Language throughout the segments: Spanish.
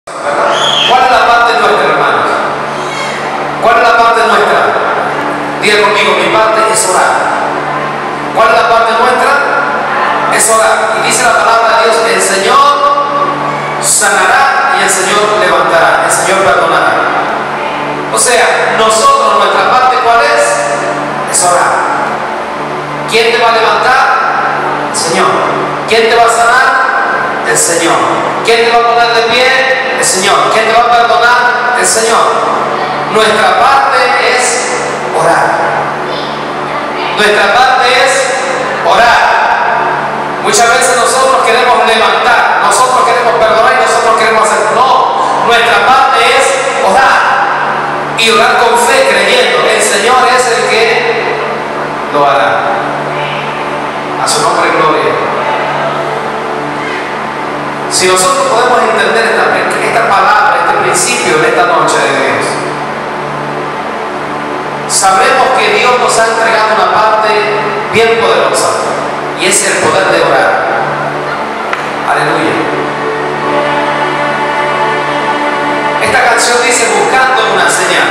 ¿Cuál es la parte nuestra, hermanos? ¿Cuál es la parte nuestra? Diga conmigo, mi parte es orar. ¿Cuál es la parte nuestra? Es orar. Y dice la palabra de Dios que el Señor sanará y el Señor levantará, el Señor perdonará. O sea, nosotros, nuestra parte, ¿cuál es? Es orar. ¿Quién te va a levantar? El Señor. ¿Quién te va a sanar? El Señor. ¿Quién te va a poner de pie? El Señor. ¿Quién te va a perdonar? El Señor. Nuestra parte es orar. Nuestra parte es orar. Muchas veces nosotros queremos levantar, nosotros queremos perdonar y nosotros queremos hacer. No, nuestra parte es orar. Y orar con fe, creyendo. El Señor es el que lo hará. A su nombre, gloria. Si nosotros podemos entender esta palabra, este principio de esta noche de Dios, sabremos que Dios nos ha entregado una parte bien poderosa, y es el poder de orar. Aleluya. Esta canción dice: buscando una señal.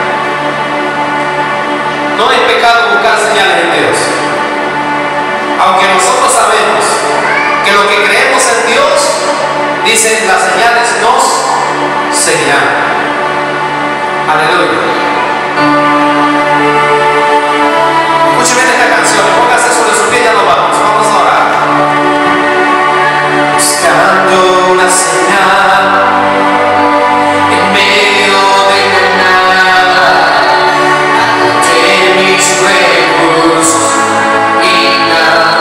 No es pecado buscar señales en Dios, aunque nosotros sabemos que lo que creemos en Dios, dice, las señales nos seguirán. Aleluya. Escuchen bien esta canción, póngase sobre su pie, ya nos vamos a orar. Buscando una señal en medio de la nada, ante mis recursos y nada.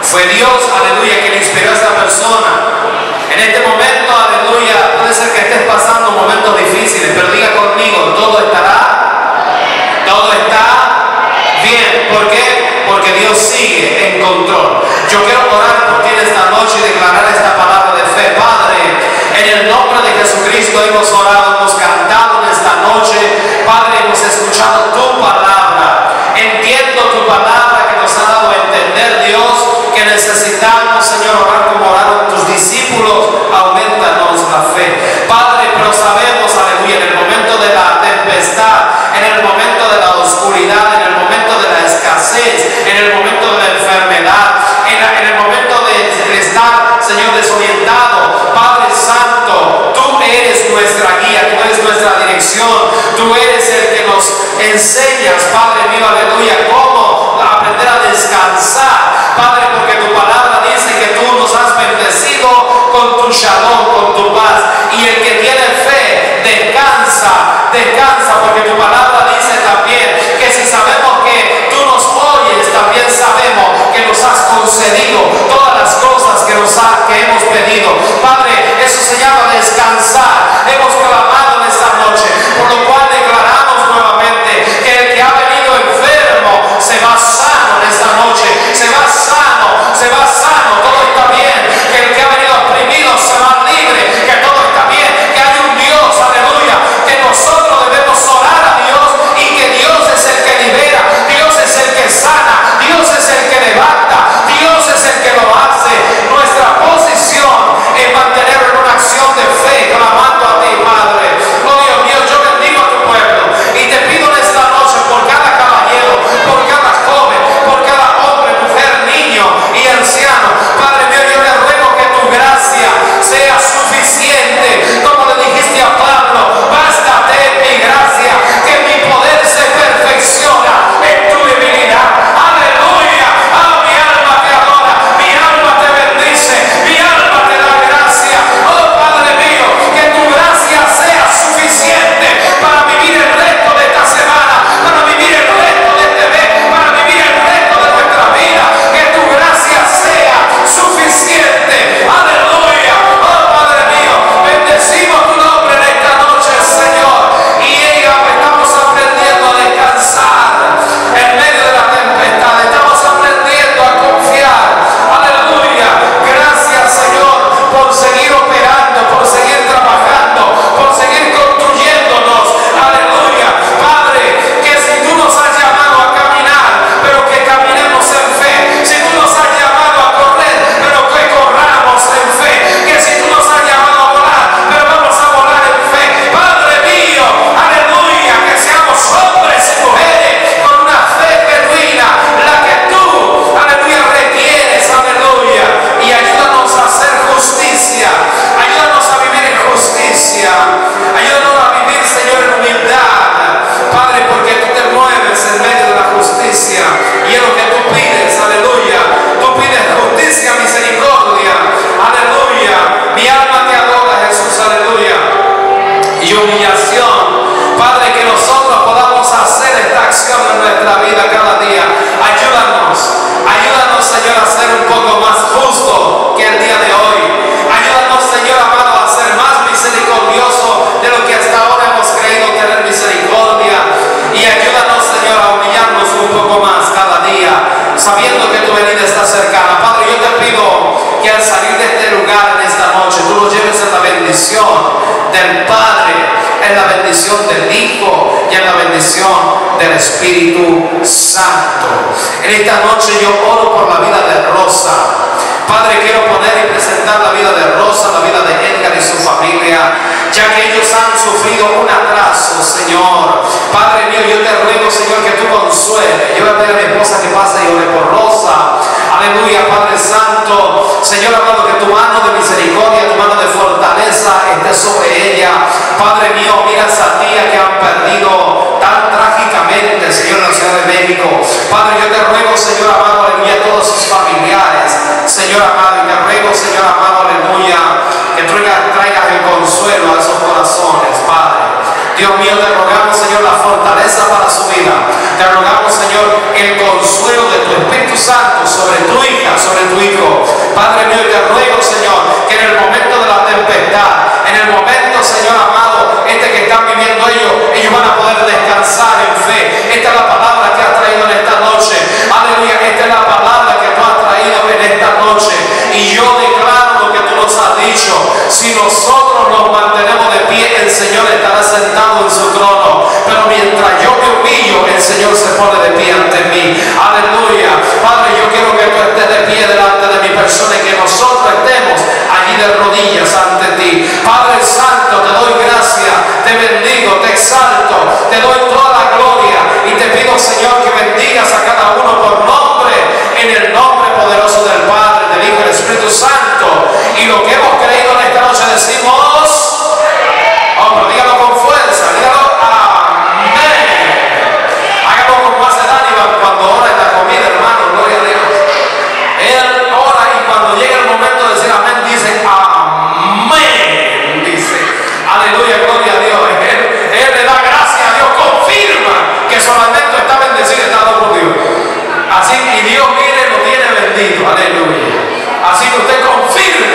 Fue Dios, aleluya, que le inspiró a esta persona. En este momento, aleluya, puede ser que estés pasando momentos difíciles, pero diga conmigo, todo está bien. ¿Por qué? Porque Dios sigue en control. Yo quiero orar por ti esta noche y declarar esta palabra de fe. Padre, en el nombre de Jesucristo hemos orado, hemos cantado en esta noche. Padre, hemos escuchado tu palabra. Entiendo tu palabra que nos ha dado a entender, Dios, que necesitamos, Señor, orar como oraron tus discípulos. Aumentanos la fe. Padre, pero sabemos, aleluya, en el momento de la tempestad, en el momento de la oscuridad, en el momento de la escasez, en el momento de la enfermedad, en el momento de estar, Señor, desorientado, Padre Santo, tú eres nuestra guía, tú eres nuestra dirección, tú eres el que nos enseñas, Padre mío, aleluya, cómo aprender a descansar, Padre, porque tu palabra dice que tú nos has bendecido con tu shalom, con tu paz, y el que tiene fe descansa, porque tu palabra dice también que si sabemos que tú nos oyes, también sabemos que nos has concedido todas las cosas que hemos pedido. Padre, eso se llama descansar. Hemos clamado en esta noche, por lo cual declaramos nuevamente que el que ha venido enfermo se va sano en esta noche, se va sano, todo está bien, que el que ha venido oprimido se va libre, que todo está bien, que hay un Dios, aleluya, que nosotros debemos orar a Dios y que Dios es el que libera, Dios es el que sana, Dios es el que levanta, Dios es el que lo hace. Nuestra posición es mantener en una acción de fe, clamando a ti, Padre. Oh Dios mío, yo bendigo a tu pueblo y te pido en esta noche por cada caballero, por cada joven, por cada hombre, mujer, niño y anciano. Padre mío, yo le ruego que tu gracia sea suficiente, como le dijiste a Pablo, bástate mi gracia, que mi poder se perfecciona en tu debilidad. Aleluya. Mi alma te adora, mi alma te bendice, mi alma te da gracia. Oh Padre mío, que tu gracia sea suficiente para vivir el resto de esta semana, para vivir el resto de este mes, para vivir el resto de nuestra vida. Que tu gracia sea suficiente. Aleluya. Oh Padre mío, bendecimos tu nombre en esta noche, Señor. Y estamos aprendiendo a descansar en medio de la tempestad. Estamos aprendiendo a confiar. Aleluya. Gracias, Señor, por seguir operando, por seguir trabajando, por seguir construyéndonos. Aleluya. Padre, que si tú nos has llamado a caminar, pero que caminemos en fe. Si tú nos has llamado a correr, pero que corramos en fe. Que si tú nos has llamado a volar, pero vamos a volar en fe. Padre mío, aleluya, que seamos hombres y mujeres con una fe genuina, la que tú, aleluya, requieres, aleluya. Y ayúdanos a hacer justicia, ayúdanos a vivir en justicia, ayúdanos a vivir, Señor, en humildad, Padre, porque tú te mueves en medio de la justicia y es lo que tú pides, aleluya. Tú pides justicia, misericordia, aleluya. Mi alma te adora, Jesús, aleluya. Y humillación, Padre, que nosotros podamos hacer esta acción en nuestra vida cada día. Ayúdanos, Señor, a ser un poco más justo que el día de hoy. Ayúdanos, Señor amado, a ser más misericordioso de lo que hasta ahora hemos creído tener misericordia. Y ayúdanos, Señor, a humillarnos un poco más cada día, sabiendo que tu venida está cercana. Padre, yo te pido que al salir de este lugar en esta noche, tú nos lleves en la bendición del Padre, en la bendición del Hijo y en la bendición del Espíritu Santo. En esta noche yo oro por la vida de Rosa. Padre, quiero poner y presentar la vida de Rosa, la vida de Edgar y su familia, ya que ellos han sufrido un atraso, Señor. Padre mío, yo te ruego, Señor, que tú consueles. Yo voy a pedir a mi esposa que pase y ore por Rosa. Aleluya, Padre Santo. Señor amado, que tu mano de misericordia, tu mano de fortaleza esté sobre ella. Padre mío, mira a esa tía que han perdido tan trágicamente, Señor, en la Ciudad de México. Padre, yo te ruego, Señor amado, aleluya, a todos sus familiares, Señor amado, y te ruego, Señor amado, aleluya, que traigas el consuelo a esos corazones, Padre. Dios mío, te rogamos, Señor, la fortaleza para su vida. Te rogamos, Señor, el consuelo de tu Espíritu Santo sobre tu hija, sobre tu hijo. Padre mío, te ruego, Señor, que en el momento de la tempestad, en el momento, Señor amado, que están viviendo ellos van a poder descansar en fe. Esta es la palabra que has traído en esta noche. Aleluya, esta es la palabra que tú has traído en esta noche. Y yo declaro lo que tú nos has dicho. Si nosotros nos mantenemos de pie, el Señor estará sentado en su trono. Pero mientras yo me humillo, el Señor se pone de pie ante mí. Aleluya. Padre, yo quiero que tú estés de pie delante de mi persona y que nosotros estemos allí de rodillas ante ti. Padre Santo, te doy gracias, te bendigo, te exalto, te doy toda la gloria y te pido, Señor, que bendigas a cada uno por nombre, en el nombre poderoso del Padre, del Hijo y del Espíritu Santo. Y lo que hemos creído en esta noche decimos, hombre, dígalo con fuerza, dígalo amén. Hágalo con más edad cuando ora en la comida, hermano, gloria a Dios. Él ora y cuando llega el momento de decir amén, dice amén, dice, aleluya, gloria a Dios. Él le da gracias a Dios, confirma que su lamento está bendecido, está dado por Dios. Así que Dios, mire, lo tiene bendito, aleluya. Así que usted confirma